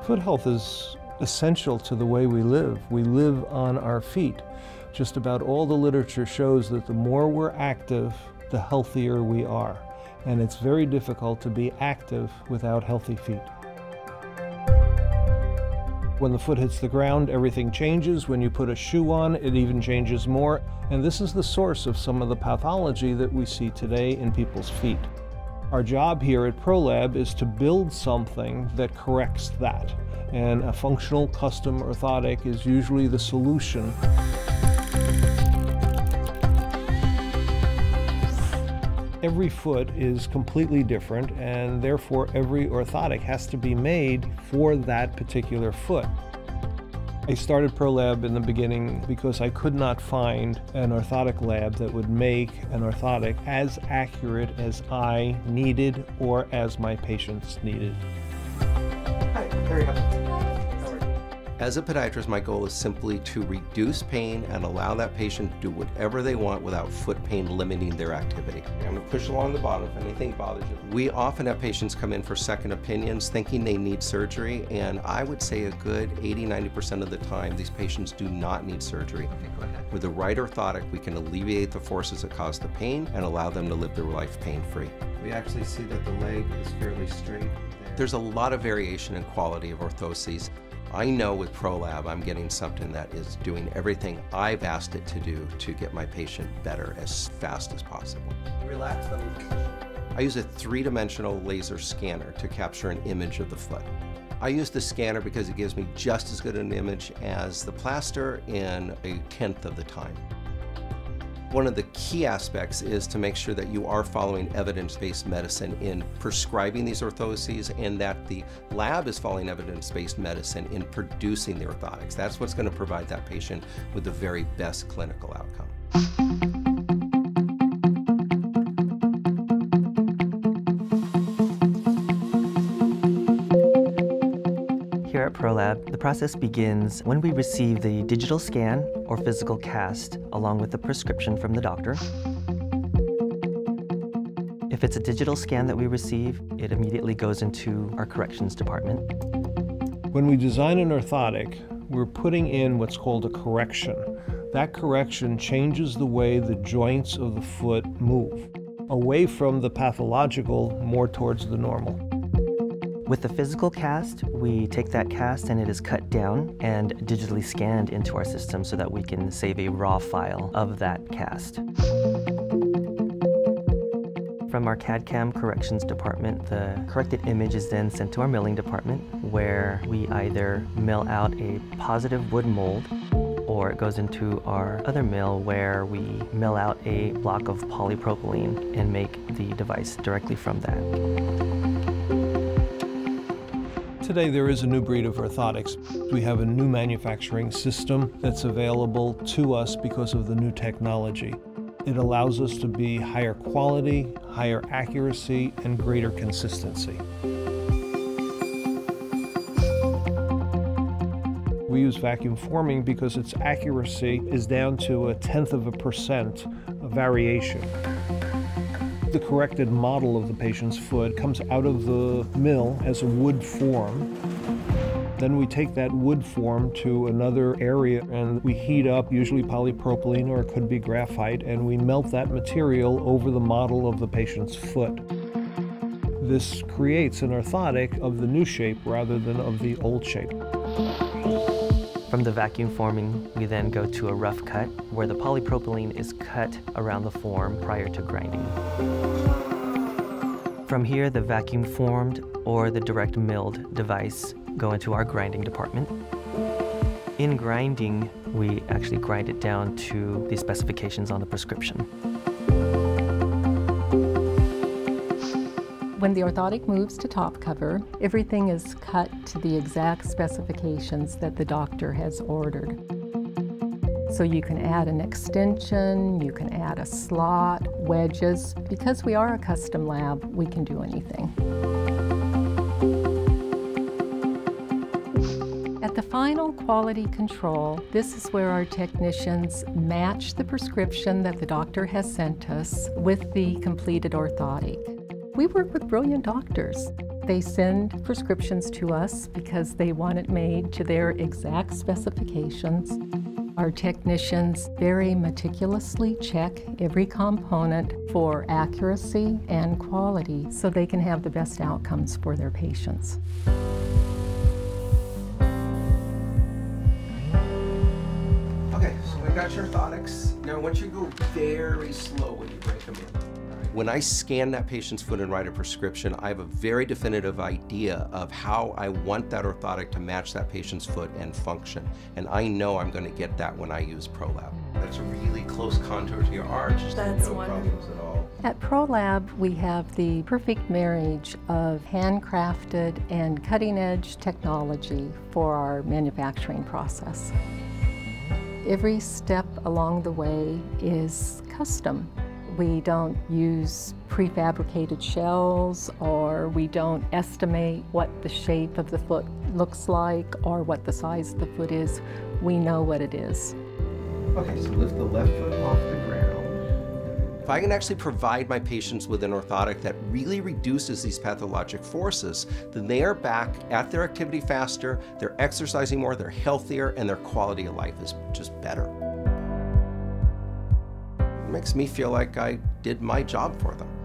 Foot health is essential to the way we live. We live on our feet. Just about all the literature shows that the more we're active, the healthier we are. And it's very difficult to be active without healthy feet. When the foot hits the ground, everything changes. When you put a shoe on, it even changes more. And this is the source of some of the pathology that we see today in people's feet. Our job here at Prolab is to build something that corrects that. And a functional custom orthotic is usually the solution. Every foot is completely different, and therefore every orthotic has to be made for that particular foot. I started Prolab in the beginning because I could not find an orthotic lab that would make an orthotic as accurate as I needed or as my patients needed. Hi, very happy. As a podiatrist, my goal is simply to reduce pain and allow that patient to do whatever they want without foot pain limiting their activity. I'm going to push along the bottom if anything bothers you. We often have patients come in for second opinions thinking they need surgery, and I would say a good 80–90% of the time these patients do not need surgery. Okay, go ahead. With the right orthotic, we can alleviate the forces that cause the pain and allow them to live their life pain-free. We actually see that the leg is fairly straight. There's a lot of variation in quality of orthoses. I know with Prolab I'm getting something that is doing everything I've asked it to do to get my patient better as fast as possible. Relax, let me position. I use a three-dimensional laser scanner to capture an image of the foot. I use the scanner because it gives me just as good an image as the plaster in 1/10 of the time. One of the key aspects is to make sure that you are following evidence-based medicine in prescribing these orthoses, and that the lab is following evidence-based medicine in producing the orthotics. That's what's going to provide that patient with the very best clinical outcome. Here at Prolab, the process begins when we receive the digital scan or physical cast along with the prescription from the doctor. If it's a digital scan that we receive, it immediately goes into our corrections department. When we design an orthotic, we're putting in what's called a correction. That correction changes the way the joints of the foot move, away from the pathological, more towards the normal. With the physical cast, we take that cast and it is cut down and digitally scanned into our system so that we can save a raw file of that cast. From our CAD/CAM corrections department, the corrected image is then sent to our milling department, where we either mill out a positive wood mold, or it goes into our other mill where we mill out a block of polypropylene and make the device directly from that. Today there is a new breed of orthotics. We have a new manufacturing system that's available to us because of the new technology. It allows us to be higher quality, higher accuracy, and greater consistency. We use vacuum forming because its accuracy is down to 0.1% of variation. The corrected model of the patient's foot comes out of the mill as a wood form. Then we take that wood form to another area and we heat up, usually polypropylene or it could be graphite, and we melt that material over the model of the patient's foot. This creates an orthotic of the new shape rather than of the old shape. From the vacuum forming, we then go to a rough cut, where the polypropylene is cut around the form prior to grinding. From here, the vacuum formed or the direct milled device go into our grinding department. In grinding, we actually grind it down to the specifications on the prescription. When the orthotic moves to top cover, everything is cut to the exact specifications that the doctor has ordered. So you can add an extension, you can add a slot, wedges. Because we are a custom lab, we can do anything. At the final quality control, this is where our technicians match the prescription that the doctor has sent us with the completed orthotic. We work with brilliant doctors. They send prescriptions to us because they want it made to their exact specifications. Our technicians very meticulously check every component for accuracy and quality so they can have the best outcomes for their patients. Okay, so we got your orthotics. Now I want you to go very slow when you break them in. When I scan that patient's foot and write a prescription, I have a very definitive idea of how I want that orthotic to match that patient's foot and function. And I know I'm going to get that when I use Prolab. That's a really close contour to your arch. That's no problems at all. At Prolab, we have the perfect marriage of handcrafted and cutting-edge technology for our manufacturing process. Every step along the way is custom. We don't use prefabricated shells, or we don't estimate what the shape of the foot looks like or what the size of the foot is. We know what it is. Okay, so lift the left foot off the ground. If I can actually provide my patients with an orthotic that really reduces these pathologic forces, then they are back at their activity faster, they're exercising more, they're healthier, and their quality of life is just better. It makes me feel like I did my job for them.